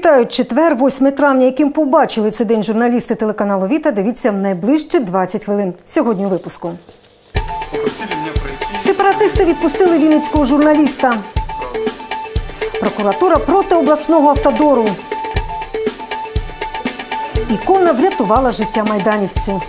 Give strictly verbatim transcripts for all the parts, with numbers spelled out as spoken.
Вітаю! Четвер, восьме травня. Яким побачили цей день журналісти телеканалу «Віта», дивіться в найближчі двадцять хвилин. Сьогодні у випуску. Сепаратисти відпустили вінницького журналіста. Прокуратура проти обласного автодору. Ікона врятувала життя майданівцю.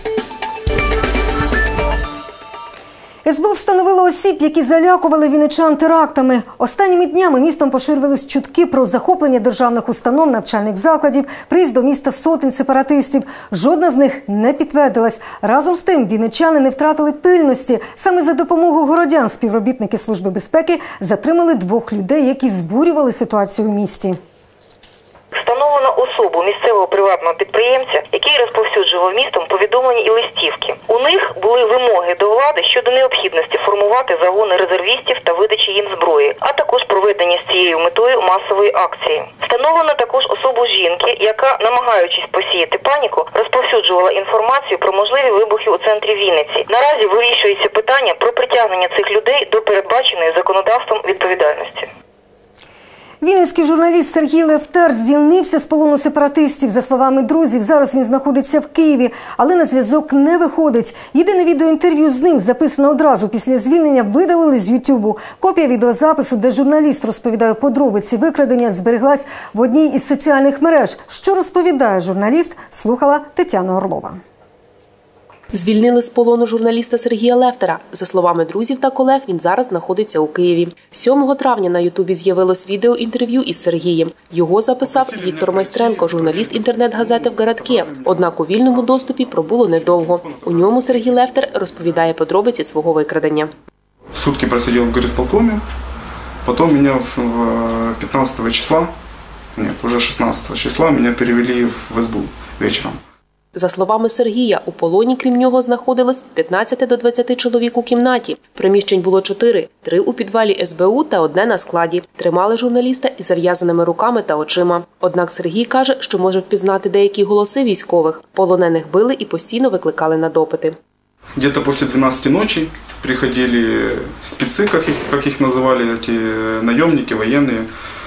ес бе у встановило осіб, які залякували вінничан терактами. Останніми днями містом поширювались чутки про захоплення державних установ, навчальних закладів, приїзд до міста сотень сепаратистів. Жодна з них не підтвердилась. Разом з тим, вінничани не втратили пильності. Саме за допомогою городян співробітники Служби безпеки затримали двох людей, які збурювали ситуацію в місті. Встановлено особу місцевого приватного підприємця, який розповсюджував містом повідомлення і листівки. У них були вимоги до влади щодо необхідності формувати загони резервістів та видачі їм зброї, а також проведення з цією метою масової акції. Встановлено також особу жінки, яка, намагаючись посіяти паніку, розповсюджувала інформацію про можливі вибухи у центрі Вінниці. Наразі вирішується питання про притягнення цих людей до передбаченої законодавством відповідальності. Вінницький журналіст Сергій Лефтер звільнився з полону сепаратистів. За словами друзів, зараз він знаходиться в Києві, але на зв'язок не виходить. Єдине відеоінтерв'ю з ним, записане одразу після звільнення, видалили з Ютубу. Копія відеозапису, де журналіст розповідає подробиці викрадення, збереглась в одній із соціальних мереж. Що розповідає журналіст, слухала Тетяна Орлова. Звільнили з полону журналіста Сергія Лефтера. За словами друзів та колег, він зараз знаходиться у Києві. сьомого травня на Ютубі з'явилось відеоінтерв'ю із Сергієм. Його записав Віктор Майстренко, журналіст інтернет-газети «В городке». Однак у вільному доступі пробуло недовго. У ньому Сергій Лефтер розповідає подробиці свого викрадення. Сутки просидів в горисполкомі, потім мене п'ятнадцятого числа, ні, вже шістнадцятого числа, мене перевели в ес бе у вечором. За словами Сергія, у полоні, крім нього, знаходилось від п'ятнадцяти до двадцяти чоловік у кімнаті. Приміщень було чотири – три у підвалі ес бе у та одне на складі. Тримали журналіста із зав'язаними руками та очима. Однак Сергій каже, що може впізнати деякі голоси військових. Полонених били і постійно викликали на допити. Где-то после двенадцати ночи приходили спецы, как их, как их называли, эти наемники, военные.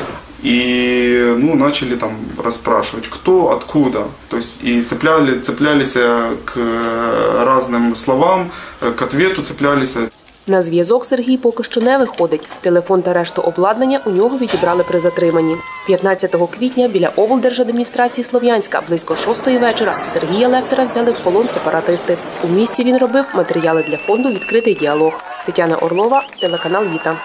И ну, начали там расспрашивать, кто, откуда. То есть и цепляли, цеплялись к разным словам, к ответу цеплялись. На зв'язок Сергій поки що не виходить. Телефон та решту обладнання у нього відібрали при затриманні. п'ятнадцятого квітня біля облдержадміністрації Слов'янська близько шостої вечора Сергія Лефтера взяли в полон сепаратисти. У місті він робив матеріали для фонду «Відкритий діалог». Тетяна Орлова, телеканал «Віта».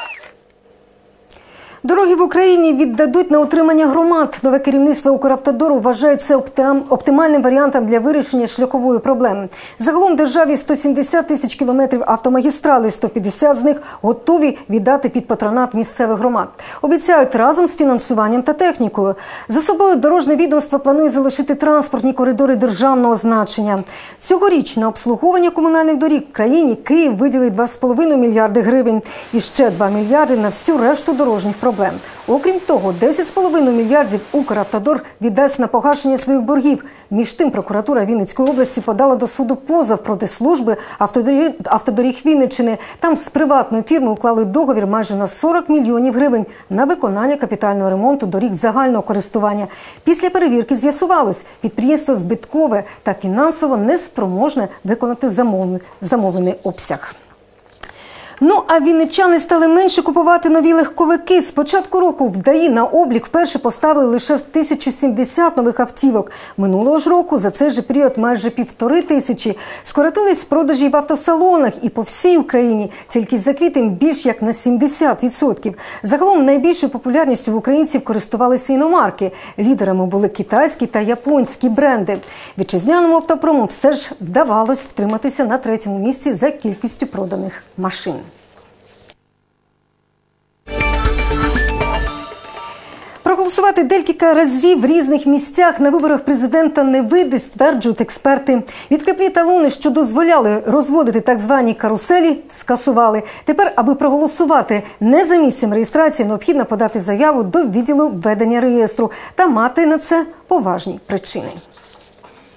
Дороги в Україні віддадуть на утримання громад. Нове керівництво Укравтодору вважає це оптимальним варіантом для вирішення шляхової проблеми. Загалом в державі сто сімдесят тисяч кілометрів автомагістрали, сто п'ятдесят з них готові віддати під патронат місцевих громад. Обіцяють разом з фінансуванням та технікою. За собою дорожне відомство планує залишити транспортні коридори державного значення. Цьогоріч на обслуговування комунальних доріг в країні Київ виділить два з половиною мільярди гривень. І ще два мільярди на всю решту дорожніх проблем. Проблем. Окрім того, десять з половиною мільярдів Укравтодор віддасть на погашення своїх боргів. Між тим, прокуратура Вінницької області подала до суду позов проти служби автодоріг, автодоріг Вінниччини. Там з приватної фірми уклали договір майже на сорок мільйонів гривень на виконання капітального ремонту доріг загального користування. Після перевірки з'ясувалось, підприємство збиткове та фінансово неспроможне виконати замовлений, замовлений обсяг. Ну, а вінничани стали менше купувати нові легковики. З початку року в ДАІ на облік вперше поставили лише тисячу сімдесят нових автівок. Минулого ж року за цей же період майже півтори тисячі. Скоротились продажі в автосалонах і по всій Україні. Тільки за квітень більш як на сімдесят відсотків. Загалом найбільшою популярністю в українців користувалися іномарки. Лідерами були китайські та японські бренди. Вітчизняному автопрому все ж вдавалось втриматися на третьому місці за кількістю проданих машин. Проголосувати декілька разів в різних місцях на виборах президента не вийде, стверджують експерти. Відкріпні талони, що дозволяли розводити так звані каруселі, скасували. Тепер, аби проголосувати не за місцем реєстрації, необхідно подати заяву до відділу ведення реєстру та мати на це поважні причини.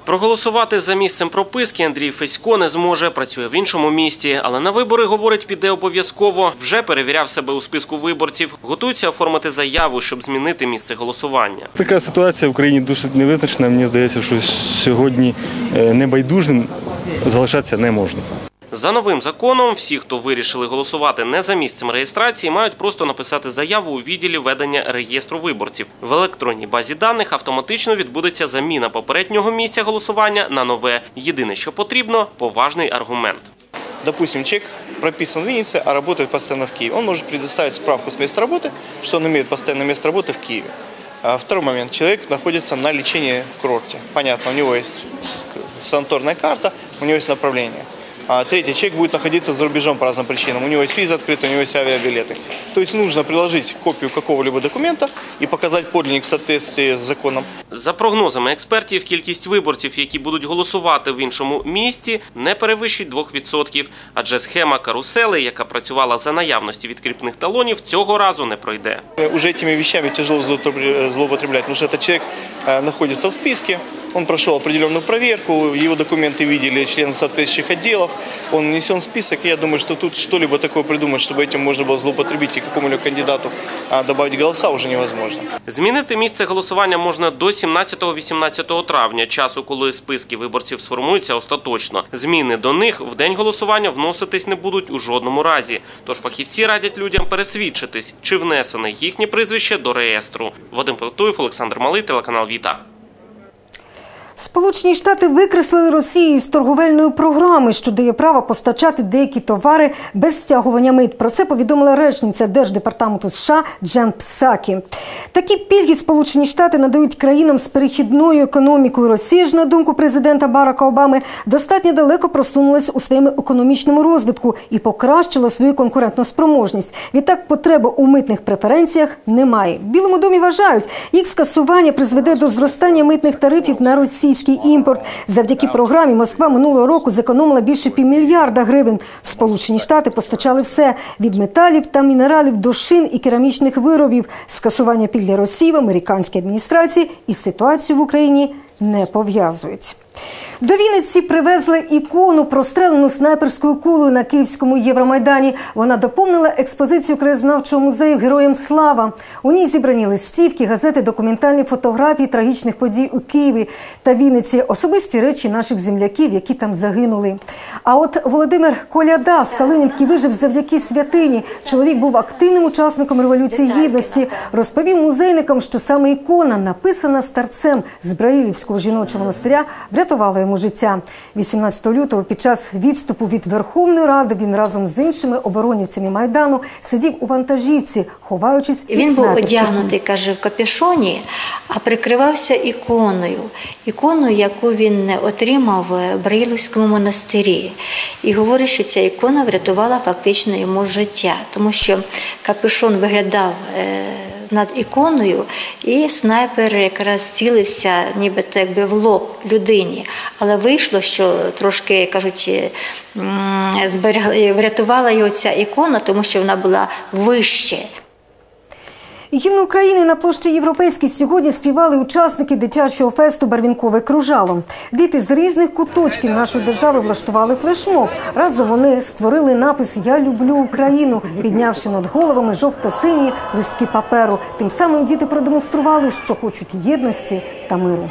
Проголосувати за місцем прописки Андрій Фесько не зможе, працює в іншому місті. Але на вибори, говорить, піде обов'язково. Вже перевіряв себе у списку виборців. Готується оформити заяву, щоб змінити місце голосування. Така ситуація в країні досить невизначена. Мені здається, що сьогодні небайдужим залишатися не можна. За новим законом, всі, хто вирішили голосувати не за місцем реєстрації, мають просто написати заяву у відділі ведення реєстру виборців. В електронній базі даних автоматично відбудеться заміна попереднього місця голосування на нове. Єдине, що потрібно – поважний аргумент. Допустим, человек прописан в Виннице, а работает постоянно в Киеве. Он может предоставить справку с места работы, что он имеет постоянное место работы в Киеве. А второй момент. Человек находится на лечении в курорте. Понятно, у него есть санаторная карта, у него есть направление. А третий, человек будет находиться за рубежом по разным причинам. У него есть виза открыта, у него есть авиабилеты. То есть нужно приложить копию какого-либо документа и показать подлинник в соответствии с законом. За прогнозами експертів, кількість виборців, які будуть голосувати в іншому місті, не перевищить двох відсотків. Адже схема карусели, яка працювала за наявності відкріпних талонів, цього разу не пройде. Уже этими вещами тяжело злоупотреблять, потому что этот человек находится в списке. Он прошел определенную проверку, его документы видели члены соответствующих отделов, он внесен в список, и я думаю, что тут что-либо такое придумать, чтобы этим можно было злоупотребить и какому-либо кандидату добавить голоса, уже невозможно. Змінити місце голосування можна до сімнадцятого-вісімнадцятого травня, часу, коли списки виборців сформуються остаточно. Зміни до них в день голосування вноситись не будуть у жодному разі. Тож фахівці радять людям пересвідчитись, чи внесене їхнє прізвище до реєстру. Вадим Пилатуєв, Олександр Малий, телеканал Віта. Сполучені Штати викреслили Росію з торговельної програми, що дає право постачати деякі товари без стягування мит. Про це повідомила речниця Держдепартаменту США Джен Псакі. Такі пільги Сполучені Штати надають країнам з перехідною економікою. Росія ж, на думку президента Барака Обами, достатньо далеко просунулась у своєму економічному розвитку і покращила свою конкурентну спроможність. Відтак потреби у митних преференціях немає. В Білому домі вважають, їх скасування призведе до зростання митних тарифів на Росію. Російський імпорт. Завдяки програмі Москва минулого року зекономила більше півмільярда гривень. Сполучені Штати постачали все – від металів та мінералів до шин і керамічних виробів. Скасування пільг для Росії в американській адміністрації із ситуацією в Україні не пов'язують. До Вінниці привезли ікону, прострелену снайперською кулею на Київському Євромайдані. Вона доповнила експозицію краєзнавчого музею «Героям слава». У ній зібрані листівки, газети, документальні фотографії трагічних подій у Києві та Вінниці, особисті речі наших земляків, які там загинули. А от Володимир Коляда з Калинівки вижив завдяки святині. Чоловік був активним учасником Революції Гідності. Розповів музейникам, що саме ікона, написана старцем з Браїлівського жіночого монастиря, врятувала йому життя. вісімнадцятого лютого під час відступу від Верховної Ради він разом з іншими оборонівцями Майдану сидів у вантажівці, ховаючись від Він був снайперських. одягнутий, каже, в капюшоні, а прикривався іконою. Іконою, яку він отримав в Браїлівському монастирі. І говорить, що ця ікона врятувала фактично йому життя, тому що капюшон виглядав над іконою, і снайпер якраз цілився нібито якби в лоб людині. Але вийшло, що трошки, кажуть, врятувала його ця ікона, тому що вона була вище. Гімн України на площі Європейській сьогодні співали учасники дитячого фесту «Барвінкове кружало». Діти з різних куточків нашої держави влаштували флешмоб. Разом вони створили напис «Я люблю Україну», піднявши над головами жовто-сині листки паперу. Тим самим діти продемонстрували, що хочуть єдності та миру.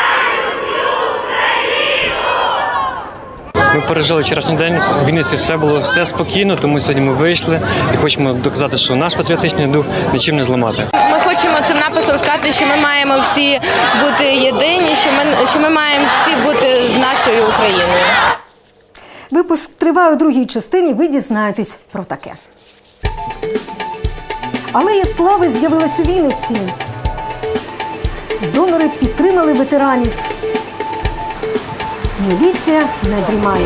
Ми пережили вчорашній день, в Вінниці все було все спокійно, тому сьогодні ми вийшли і хочемо доказати, що наш патріотичний дух нічим не зламати. Ми хочемо цим написом сказати, що ми маємо всі бути єдині, що ми, що ми маємо всі бути з нашою Україною. Випуск триває у другій частині, ви дізнаєтесь про таке. Алея слави з'явилась у Вінниці. Донори підтримали ветеранів. Міліція не дрімає.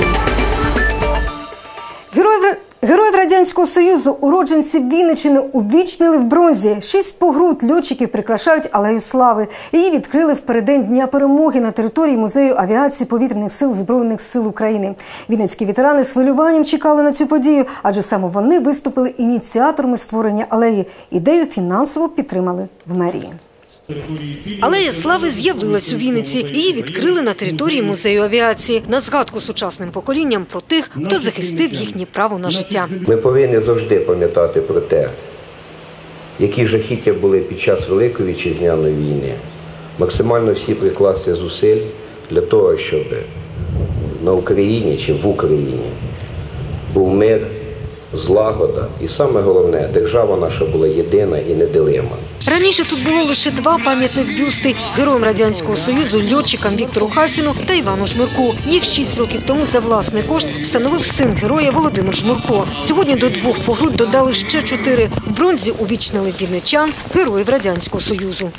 Героїв, героїв Радянського Союзу, уродженців Вінниччини, увічнили в бронзі. Шість погрудь льотчиків прикрашають Алею слави. Її відкрили в переддень Дня перемоги на території Музею авіації повітряних сил Збройних сил України. Вінницькі ветерани з хвилюванням чекали на цю подію, адже саме вони виступили ініціаторами створення алеї. Ідею фінансово підтримали в мерії. Алея слави з'явилась у Вінниці. Її відкрили на території музею авіації на згадку сучасним поколінням про тих, хто захистив їхнє право на життя. Ми повинні завжди пам'ятати про те, які жахіття були під час Великої Вітчизняної війни. Максимально всі прикласти зусиль для того, щоб на Україні чи в Україні був мир, злагода і, саме головне, держава наша була єдина і неділима. Раніше тут було лише два пам'ятних бюсти – героям Радянського Союзу, льотчикам Віктору Хасіну та Івану Жмурку. Їх шість років тому за власний кошт встановив син героя Володимир Жмурко. Сьогодні до двох погруд додали ще чотири. В бронзі увічнили вінничан, героїв Радянського Союзу.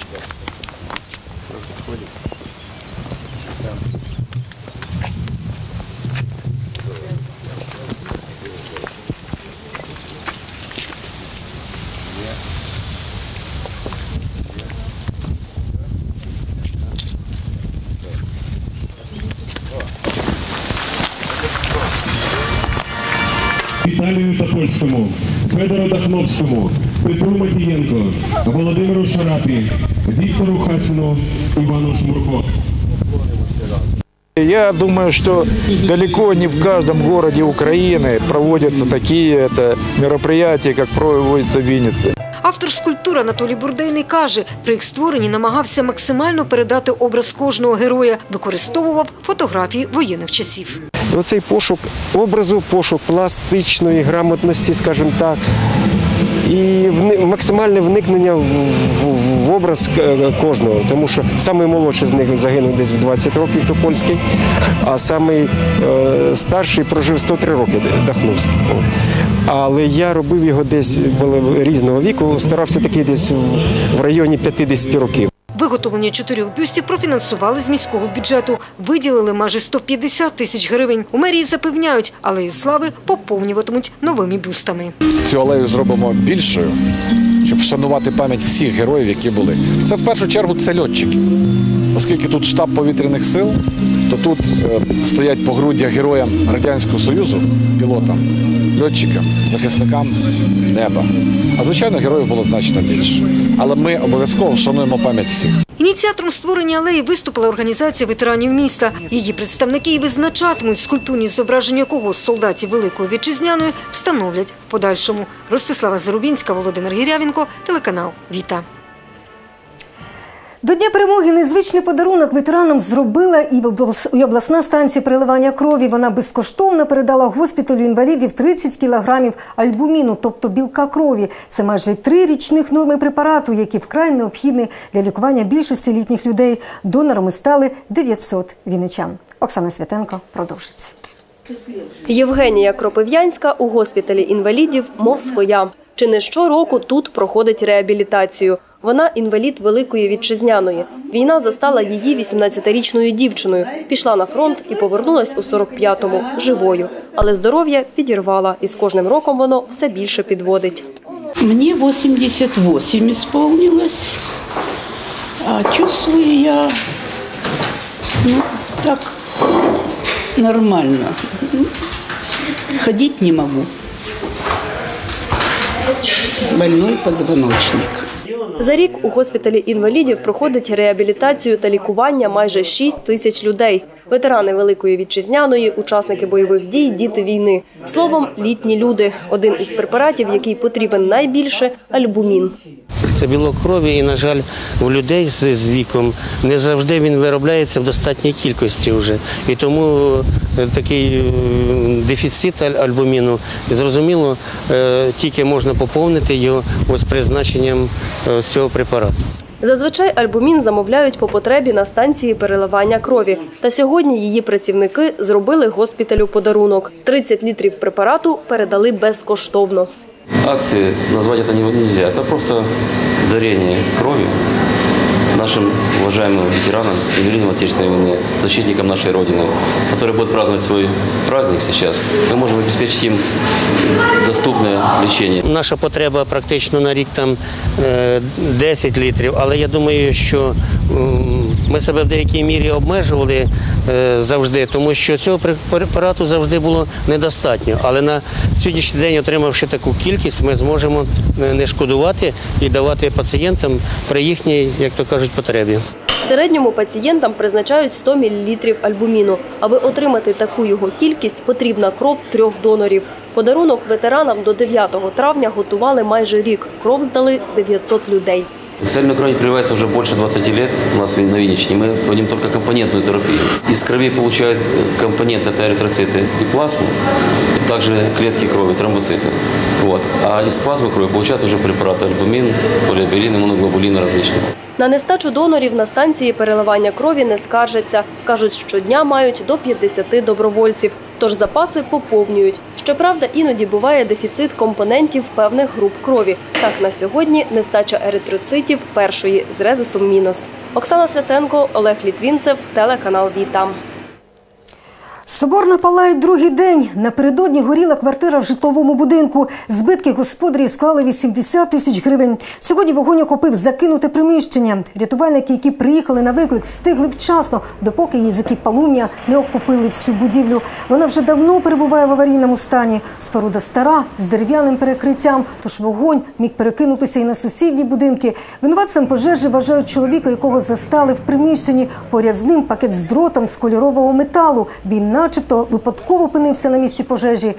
Віталію Топольському, Федору Дахновському, Петру Матієнко, Володимиру Шарапі, Віктору Хасіну, Ивану Жмурко. Я думаю, что далеко не в каждом городе Украины проводятся такие это, мероприятия, как проводятся в Вінниці. Автор скульптур Анатолій Бурдейний каже, при їх створенні намагався максимально передати образ кожного героя, використовував фотографії воєнних часів. Оцей пошук образу, пошук пластичної грамотності, скажімо так, і максимальне вникнення в, в, в образ кожного, тому що наймолодший з них загинув десь в двадцять років, Топольський, а самий е, старший прожив сто три роки, Дахновський. Але я робив його десь різного віку, старався такий десь в районі п'ятдесят років. Виготовлення чотирьох бюстів профінансували з міського бюджету. Виділили майже сто п'ятдесят тисяч гривень. У мерії запевняють, алею слави поповнюватимуть новими бюстами. Цю алею зробимо більшою, щоб вшанувати пам'ять всіх героїв, які були. Це в першу чергу це льотчики. Оскільки тут штаб повітряних сил, то тут е, стоять погруддя героям Радянського Союзу, пілотам, льотчикам, захисникам неба. А, звичайно, героїв було значно більше. Але ми обов'язково вшануємо пам'ять всіх. Ініціатором створення алеї виступила організація ветеранів міста. Її представники і визначатимуть, скульптурні зображення кого з солдатів Великої Вітчизняної встановлять в подальшому. Ростислава Зарубінська, Володимир Гірявенко, телеканал «Віта». До Дня перемоги незвичний подарунок ветеранам зробила і обласна станція переливання крові. Вона безкоштовно передала госпіталю інвалідів тридцять кілограмів альбуміну, тобто білка крові. Це майже три річних норми препарату, які вкрай необхідні для лікування більшості літніх людей. Донорами стали дев'ятсот вінничан. Оксана Святенко продовжить. Євгенія Кропив'янська у госпіталі інвалідів мов своя. Чи не щороку тут проходить реабілітацію. Вона інвалід Великої Вітчизняної. Війна застала її вісімнадцятирічною дівчиною. Пішла на фронт і повернулась у сорок п'ятому живою. Але здоров'я підірвала, і з кожним роком воно все більше підводить. Мені вісімдесят вісім ісполнилось, а чувствую я ну, так нормально. Ходить не можу. Больной позвоночник. За рік у госпіталі інвалідів проходить реабілітацію та лікування майже шість тисяч людей. Ветерани Великої Вітчизняної, учасники бойових дій, діти війни. Словом, літні люди. Один із препаратів, який потрібен найбільше – альбумін. Це білок крові і, на жаль, у людей з віком не завжди він виробляється в достатній кількості вже. І тому такий дефіцит альбуміну, зрозуміло, тільки можна поповнити його ось призначенням цього препарату. Зазвичай альбумін замовляють по потребі на станції переливання крові. Та сьогодні її працівники зробили госпіталю подарунок. тридцять літрів препарату передали безкоштовно. Акции назвать это нельзя, это просто дарение крови нашим уважаемым ветеранам, инвалидам Отечественной войны, защитникам нашей Родины, которые будут праздновать свой праздник сейчас. Мы можем обеспечить им доступне лічення. Наша потреба практично на рік там десять літрів, але я думаю, що Ми себе в деякій мірі обмежували завжди, тому що цього препарату завжди було недостатньо. Але на сьогоднішній день, отримавши таку кількість, ми зможемо не шкодувати і давати пацієнтам при їхній, як то кажуть, потребі. В середньому пацієнтам призначають сто мілілітрів альбуміну. Аби отримати таку його кількість, потрібна кров трьох донорів. Подарунок ветеранам до дев'ятого травня готували майже рік. Кров здали дев'ятсот людей. Цельную кровь прививается уже больше двадцати лет у нас на Винниччине. Мы проводим только компонентную терапию. Из крови получают компоненты, это эритроциты и плазму, также клетки крови, тромбоциты. Вот. А из плазмы крови получают уже препараты альбумин, полиобиолин, иммуноглобулины различные. На нестачу донорів на станції переливання крові не скаржаться. Кажуть, щодня мають до п'ятдесяти добровольців, тож запаси поповнюють. Щоправда, іноді буває дефіцит компонентів певних груп крові. Так, на сьогодні нестача еритроцитів першої з резусом мінус. Оксана Святенко, Олег Літвінцев, телеканал Віта. Соборна палає другий день. Напередодні горіла квартира в житловому будинку. Збитки господарів склали вісімдесят тисяч гривень. Сьогодні вогонь охопив закинуте приміщення. Рятувальники, які приїхали на виклик, встигли вчасно, допоки язики полум'я не охопили всю будівлю. Вона вже давно перебуває в аварійному стані. Споруда стара, з дерев'яним перекриттям, тож вогонь міг перекинутися і на сусідні будинки. Винуватцем пожежі вважають чоловіка, якого застали в приміщенні. Поряд з ним пакет з дротом з кольорового металу. Він начебто випадково опинився на місці пожежі.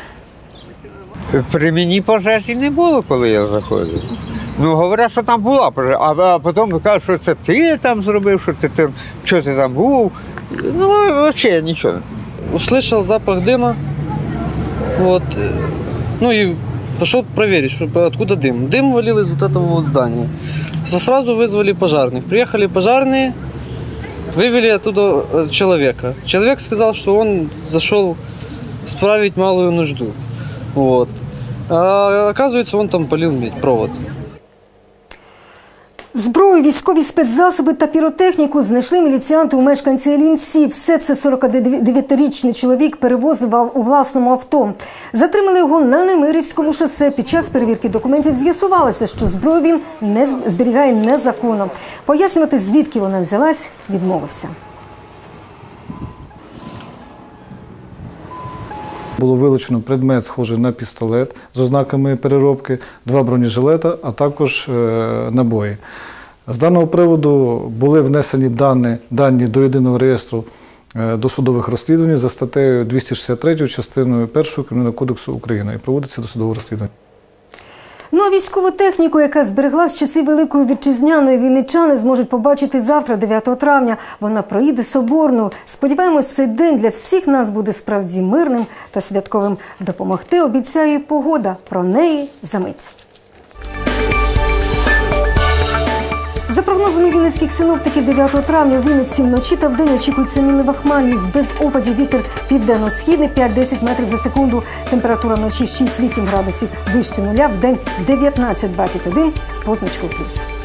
При мені пожежі не було, коли я заходив. Ну, говорять, що там була пожежа, а потім кажуть, що це ти там зробив, що ти там, що ти там був. Ну, взагалі нічого. Услышал запах дыма, вот, ну и пошел проверить, что, откуда дым. Дым валил из вот этого вот здания. Сразу вызвали пожарных. Приехали пожарные, вывели оттуда человека. Человек сказал, что он зашел справить малую нужду. Вот. А оказывается, он там палил медь, провод. Зброю, військові спецзасоби та піротехніку знайшли міліціянти у мешканці Іллінці. Все це сорокадев'ятирічний чоловік перевозив у власному авто. Затримали його на Немирівському шосе. Під час перевірки документів з'ясувалося, що зброю він не зберігає незаконно. Пояснювати, звідки вона взялась, відмовився. Було вилучено предмет, схожий на пістолет з ознаками переробки, два бронежилета, а також набої. З даного приводу були внесені дані, дані до єдиного реєстру досудових розслідувань за статтею двісті шістдесят три частиною першою Кримінального кодексу України і проводиться досудове розслідування. Ну а військову техніку, яка збереглась з часів Великої Вітчизняної, вінничани зможуть побачити завтра, дев'ятого травня. Вона проїде Соборну. Сподіваємось, цей день для всіх нас буде справді мирним та святковим. Допомогти обіцяє і погода. Про неї за мить. За прогнозами вінницьких синоптиків, дев'ятого травня у Вінниці вночі та вдень очікується мінлива хмарність. Без опадів вітер південно-східний п'ять-десять метрів за секунду. Температура вночі шість-вісім градусів вище нуля, вдень дев'ятнадцять-двадцять один з позначкою плюс.